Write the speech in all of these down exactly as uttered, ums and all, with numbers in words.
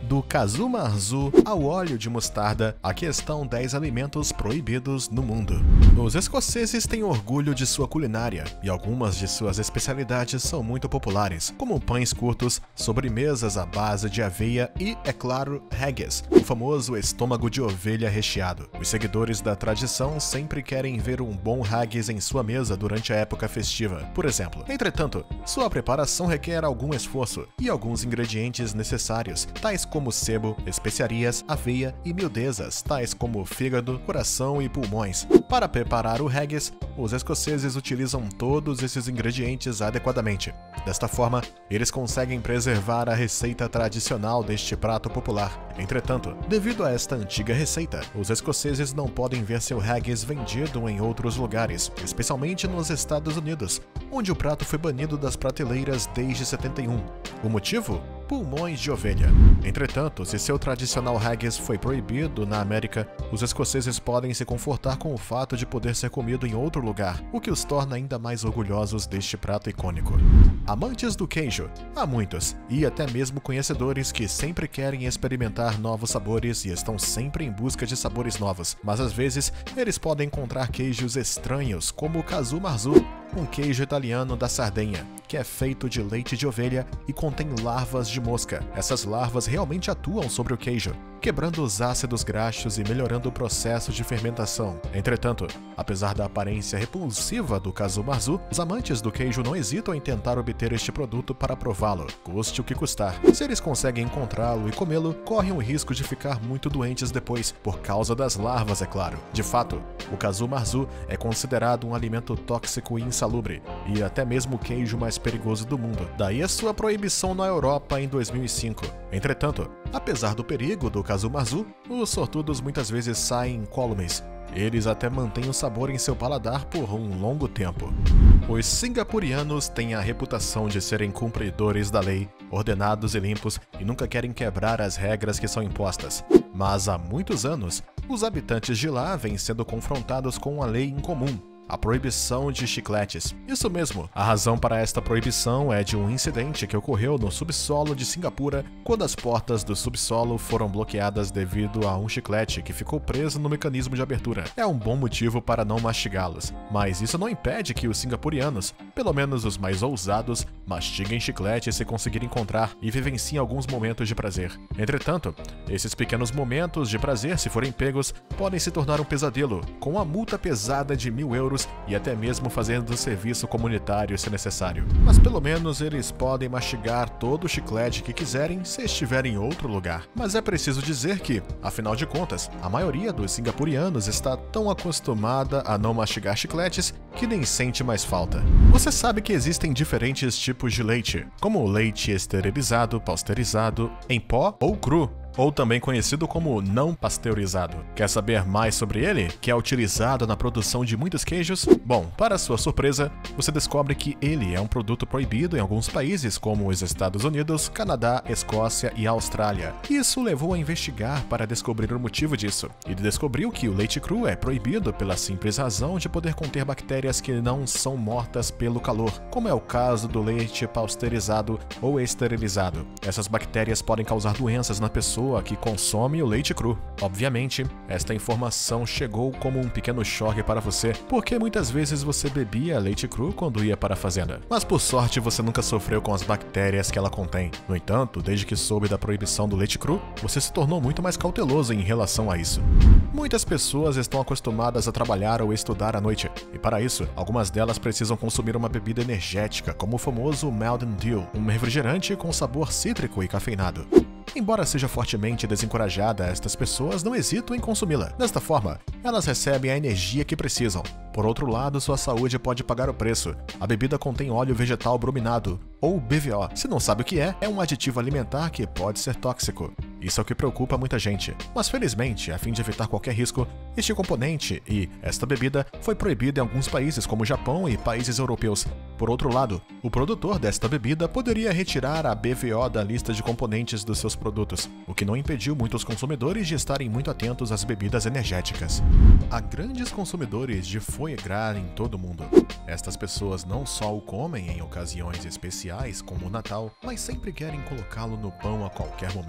Do casu marzu ao óleo de mostarda, aqui estão dez alimentos proibidos no mundo. Os escoceses têm orgulho de sua culinária e algumas de suas especialidades são muito populares, como pães curtos, sobremesas à base de aveia e, é claro, haggis, o famoso estômago de ovelha recheado. Os seguidores da tradição sempre querem ver um bom haggis em sua mesa durante a época festiva, por exemplo. Entretanto, sua preparação requer algum esforço e alguns ingredientes necessários, tais como sebo, especiarias, aveia e miudezas, tais como fígado, coração e pulmões. Para preparar o haggis, os escoceses utilizam todos esses ingredientes adequadamente. Desta forma, eles conseguem preservar a receita tradicional deste prato popular. Entretanto, devido a esta antiga receita, os escoceses não podem ver seu haggis vendido em outros lugares, especialmente nos Estados Unidos, onde o prato foi banido das prateleiras desde setenta e um. O motivo? Pulmões de ovelha. Entretanto, se seu tradicional haggis foi proibido na América, os escoceses podem se confortar com o fato de poder ser comido em outro lugar, o que os torna ainda mais orgulhosos deste prato icônico. Amantes do queijo, há muitos, e até mesmo conhecedores que sempre querem experimentar novos sabores e estão sempre em busca de sabores novos, mas às vezes eles podem encontrar queijos estranhos, como o casu marzu, um queijo italiano da Sardenha, que é feito de leite de ovelha e contém larvas de mosca. Essas larvas realmente atuam sobre o queijo, quebrando os ácidos graxos e melhorando o processo de fermentação. Entretanto, apesar da aparência repulsiva do casu marzu, os amantes do queijo não hesitam em tentar obter este produto para prová-lo, custe o que custar. Se eles conseguem encontrá-lo e comê-lo, correm o risco de ficar muito doentes depois, por causa das larvas, é claro. De fato, o casu marzu é considerado um alimento tóxico e insalubre, e até mesmo o queijo mais perigoso do mundo. Daí a sua proibição na Europa em dois mil e cinco. Entretanto, apesar do perigo do casu marzu, os sortudos muitas vezes saem incólumes. Eles até mantêm o sabor em seu paladar por um longo tempo. Os singapurianos têm a reputação de serem cumpridores da lei, ordenados e limpos, e nunca querem quebrar as regras que são impostas. Mas há muitos anos, os habitantes de lá vêm sendo confrontados com uma lei incomum: a proibição de chicletes. Isso mesmo, a razão para esta proibição é de um incidente que ocorreu no subsolo de Singapura, quando as portas do subsolo foram bloqueadas devido a um chiclete que ficou preso no mecanismo de abertura. É um bom motivo para não mastigá-los, mas isso não impede que os singapurianos, pelo menos os mais ousados, mastiguem chiclete se conseguirem encontrar e vivenciem alguns momentos de prazer. Entretanto, esses pequenos momentos de prazer, se forem pegos, podem se tornar um pesadelo, com uma multa pesada de mil euros e até mesmo fazendo serviço comunitário se necessário. Mas pelo menos eles podem mastigar todo o chiclete que quiserem se estiverem em outro lugar. Mas é preciso dizer que, afinal de contas, a maioria dos singapurianos está tão acostumada a não mastigar chicletes que nem sente mais falta. Você sabe que existem diferentes tipos de leite, como o leite esterilizado, pasteurizado, em pó ou cru, ou também conhecido como não pasteurizado. Quer saber mais sobre ele, que é utilizado na produção de muitos queijos? Bom, para sua surpresa, você descobre que ele é um produto proibido em alguns países como os Estados Unidos, Canadá, Escócia e Austrália. Isso levou a investigar para descobrir o motivo disso, e descobriu que o leite cru é proibido pela simples razão de poder conter bactérias que não são mortas pelo calor, como é o caso do leite pasteurizado ou esterilizado. Essas bactérias podem causar doenças na pessoa que consome o leite cru. Obviamente, esta informação chegou como um pequeno choque para você, porque muitas vezes você bebia leite cru quando ia para a fazenda. Mas por sorte você nunca sofreu com as bactérias que ela contém. No entanto, desde que soube da proibição do leite cru, você se tornou muito mais cauteloso em relação a isso. Muitas pessoas estão acostumadas a trabalhar ou estudar à noite, e para isso, algumas delas precisam consumir uma bebida energética, como o famoso Mountain Dew, um refrigerante com sabor cítrico e cafeinado. Embora seja fortemente desencorajada, estas pessoas não hesitam em consumi-la. Desta forma, elas recebem a energia que precisam. Por outro lado, sua saúde pode pagar o preço. A bebida contém óleo vegetal brominado, ou B V O. Se não sabe o que é, é um aditivo alimentar que pode ser tóxico. Isso é o que preocupa muita gente. Mas felizmente, a fim de evitar qualquer risco, este componente e esta bebida foi proibida em alguns países como Japão e países europeus. Por outro lado, o produtor desta bebida poderia retirar a B V O da lista de componentes dos seus produtos, o que não impediu muitos consumidores de estarem muito atentos às bebidas energéticas. Há grandes consumidores de foie gras em todo o mundo. Estas pessoas não só o comem em ocasiões especiais como o Natal, mas sempre querem colocá-lo no pão a qualquer momento.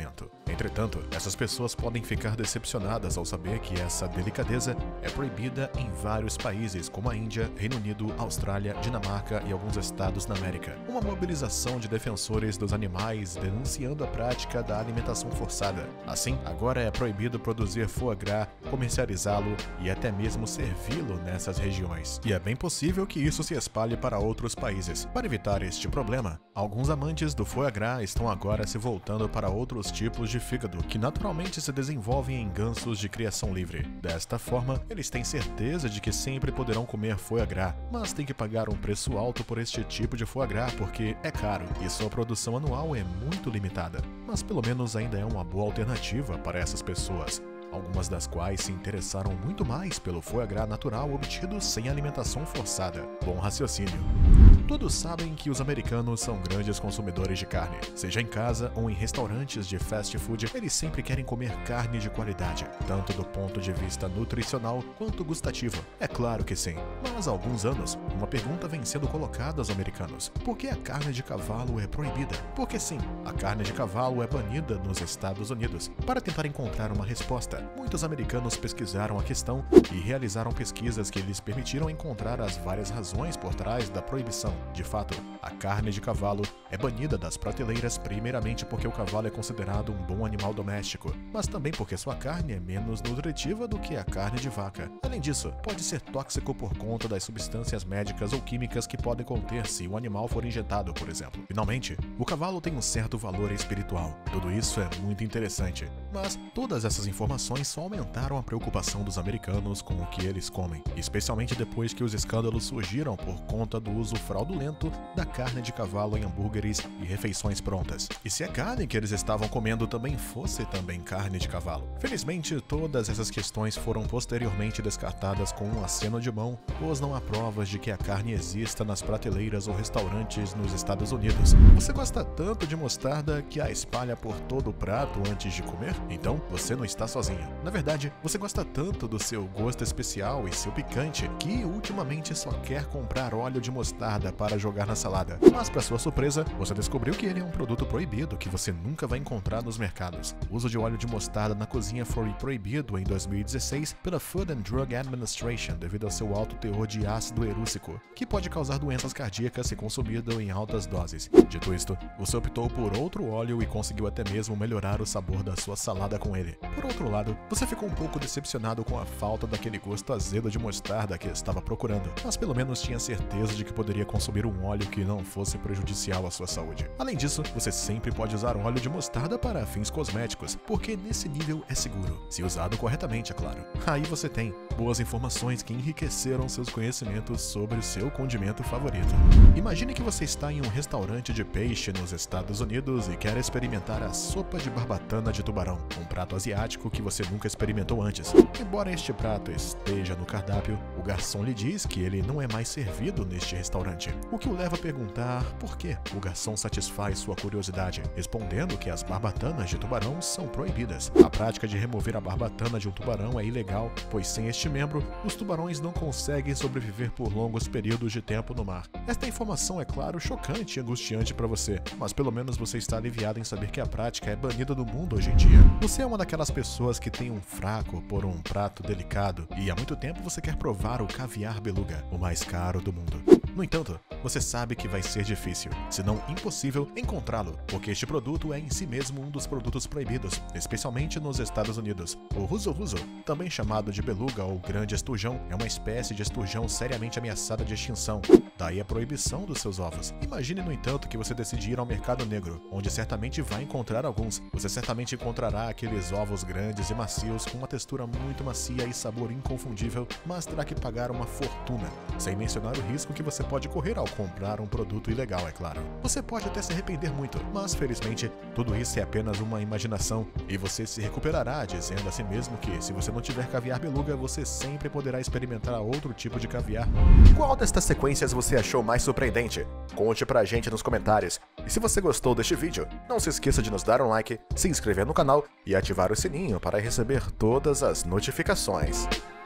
Entretanto, essas pessoas podem ficar decepcionadas ao saber que essa delicadeza é proibida em vários países como a Índia, Reino Unido, Austrália, Dinamarca e alguns estados na América. Uma mobilização de defensores dos animais denunciando a prática da alimentação forçada. Assim, agora é proibido produzir foie gras, comercializá-lo e até mesmo servi-lo nessas regiões. E é bem possível que isso se espalhe para outros países. Para evitar este problema, alguns amantes do foie gras estão agora se voltando para outros tipos de fígado que naturalmente se desenvolvem em gansos de criação livre. Desta forma, eles têm certeza de que sempre poderão comer foie gras, mas têm que pagar um preço alto por este tipo de foie gras porque é caro e sua produção anual é muito limitada. Mas pelo menos ainda é uma boa alternativa para essas pessoas, algumas das quais se interessaram muito mais pelo foie gras natural obtido sem alimentação forçada. Bom raciocínio. Todos sabem que os americanos são grandes consumidores de carne. Seja em casa ou em restaurantes de fast food, eles sempre querem comer carne de qualidade, tanto do ponto de vista nutricional quanto gustativo. É claro que sim, mas há alguns anos, uma pergunta vem sendo colocada aos americanos: por que a carne de cavalo é proibida? Porque sim, a carne de cavalo é banida nos Estados Unidos. Para tentar encontrar uma resposta, muitos americanos pesquisaram a questão e realizaram pesquisas que lhes permitiram encontrar as várias razões por trás da proibição. De fato, a carne de cavalo é banida das prateleiras primeiramente porque o cavalo é considerado um bom animal doméstico, mas também porque sua carne é menos nutritiva do que a carne de vaca. Além disso, pode ser tóxico por conta das substâncias médicas ou químicas que podem conter se o animal for injetado, por exemplo. Finalmente, o cavalo tem um certo valor espiritual. Tudo isso é muito interessante, mas todas essas informações só aumentaram a preocupação dos americanos com o que eles comem, especialmente depois que os escândalos surgiram por conta do uso fraudulento da carne de cavalo em hambúrgueres e refeições prontas. E se a carne que eles estavam comendo também fosse também carne de cavalo? Felizmente, todas essas questões foram posteriormente descartadas com um aceno de mão, pois não há provas de que a carne exista nas prateleiras ou restaurantes nos Estados Unidos. Você gosta tanto de mostarda que a espalha por todo o prato antes de comer? Então, você não está sozinha. Na verdade, você gosta tanto do seu gosto especial e seu picante que ultimamente só quer comprar óleo de mostarda para jogar na salada. Mas, para sua surpresa, você descobriu que ele é um produto proibido que você nunca vai encontrar nos mercados. O uso de óleo de mostarda na cozinha foi proibido em dois mil e dezesseis pela Food and Drug Administration devido ao seu alto teor de ácido erúcico, que pode causar doenças cardíacas se consumido em altas doses. Dito isto, você optou por outro óleo e conseguiu até mesmo melhorar o sabor da sua salada com ele. Por outro lado, você ficou um pouco decepcionado com a falta daquele gosto azedo de mostarda que estava procurando, mas pelo menos tinha certeza de que poderia consumir um óleo que não fosse prejudicial à sua saúde. Além disso, você sempre pode usar óleo de mostarda para fins cosméticos, porque nesse nível é seguro, se usado corretamente, é claro. Aí você tem boas informações que enriqueceram seus conhecimentos sobre o seu condimento favorito. Imagine que você está em um restaurante de peixe nos Estados Unidos e quer experimentar a sopa de barbatana de tubarão, um prato asiático que você nunca experimentou antes. Embora este prato esteja no cardápio, o garçom lhe diz que ele não é mais servido neste restaurante, o que o leva a perguntar por que. O garçom satisfaz sua curiosidade, respondendo que as barbatanas de tubarão são proibidas. A prática de remover a barbatana de um tubarão é ilegal, pois sem este membro, os tubarões não conseguem sobreviver por longos períodos de tempo no mar. Esta informação é, claro, chocante e angustiante para você, mas pelo menos você está aliviado em saber que a prática é banida do mundo hoje em dia. Você é uma daquelas pessoas que tem um fraco por um prato delicado e há muito tempo você quer provar o caviar beluga, o mais caro do mundo. No entanto, você sabe que vai ser difícil, se não impossível, encontrá-lo, porque este produto é em si mesmo um dos produtos proibidos, especialmente nos Estados Unidos. O ruso-ruso, também chamado de beluga ou grande esturjão, é uma espécie de esturjão seriamente ameaçada de extinção, daí a proibição dos seus ovos. Imagine, no entanto, que você decide ir ao mercado negro, onde certamente vai encontrar alguns. Você certamente encontrará aqueles ovos grandes e macios com uma textura muito macia e sabor inconfundível, mas terá que pagar uma fortuna, sem mencionar o risco que você pode correr ao comprar um produto ilegal, é claro. Você pode até se arrepender muito, mas felizmente tudo isso é apenas uma imaginação e você se recuperará dizendo a si mesmo que se você não tiver caviar beluga, você sempre poderá experimentar outro tipo de caviar. Qual destas sequências você achou mais surpreendente? Conte pra gente nos comentários. E se você gostou deste vídeo, não se esqueça de nos dar um like, se inscrever no canal e ativar o sininho para receber todas as notificações.